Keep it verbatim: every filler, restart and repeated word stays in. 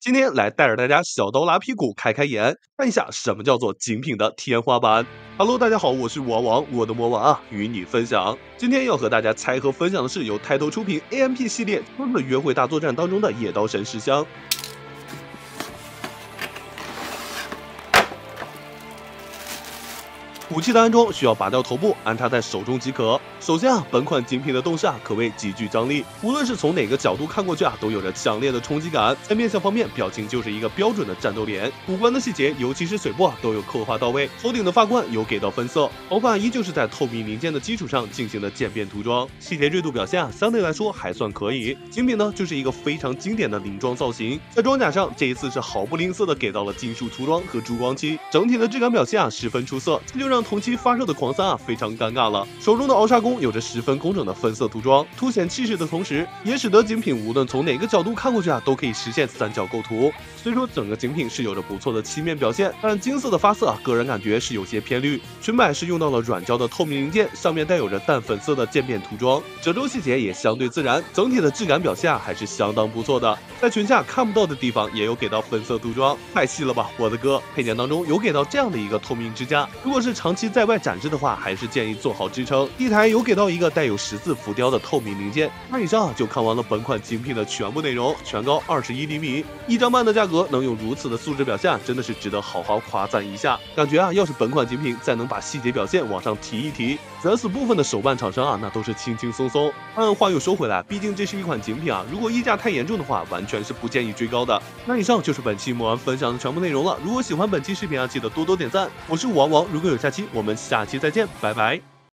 今天来带着大家小刀拉屁股开开眼，看一下什么叫做精品的天花板。Hello， 大家好，我是王王，我的魔王啊，与你分享。今天要和大家拆和分享的是由抬头出品 A M P 系列《春的约会大作战》当中的夜刀神十香。武器的安装需要拔掉头部，安插在手中即可。首先啊，本款精品的动势啊可谓极具张力，无论是从哪个角度看过去啊，都有着强烈的冲击感。在面相方面，表情就是一个标准的战斗脸，五官的细节，尤其是水部啊，都有刻画到位。头顶的发冠有给到分色，头发依旧是在透明零件的基础上进行的渐变涂装，细节锐度表现啊，相对来说还算可以。精品呢，就是一个非常经典的领装造型，在装甲上这一次是毫不吝啬的给到了金属涂装和珠光漆，整体的质感表现啊十分出色，这就让同期发售的狂三啊非常尴尬了。手中的鳌沙弓有着十分工整的分色涂装，凸显气势的同时，也使得精品无论从哪个角度看过去啊，都可以实现三角构图。虽说整个精品是有着不错的漆面表现，但金色的发色啊，个人感觉是有些偏绿。裙摆是用到了软胶的透明零件，上面带有着淡粉色的渐变涂装，褶皱细节也相对自然，整体的质感表现啊还是相当不错的。在裙下看不到的地方也有给到粉色涂装，太细了吧，我的哥！配件当中有给到这样的一个透明支架，如果是长期在外展示的话，还是建议做好支撑。地台有给到一个带有十字浮雕的透明零件。那以上啊就看完了本款精品的全部内容，全高二十一厘米，一张半的价格能有如此的素质表现，真的是值得好好夸赞一下。感觉啊，要是本款精品再能把细节表现往上提一提，咱死部分的手办厂商啊，那都是轻轻松松。但话又说回来，毕竟这是一款精品啊，如果溢价太严重的话，完全是不建议追高的。那以上就是本期魔王分享的全部内容了。如果喜欢本期视频啊，记得多多点赞。我是武王王，如果有下期，我们下期再见，拜拜。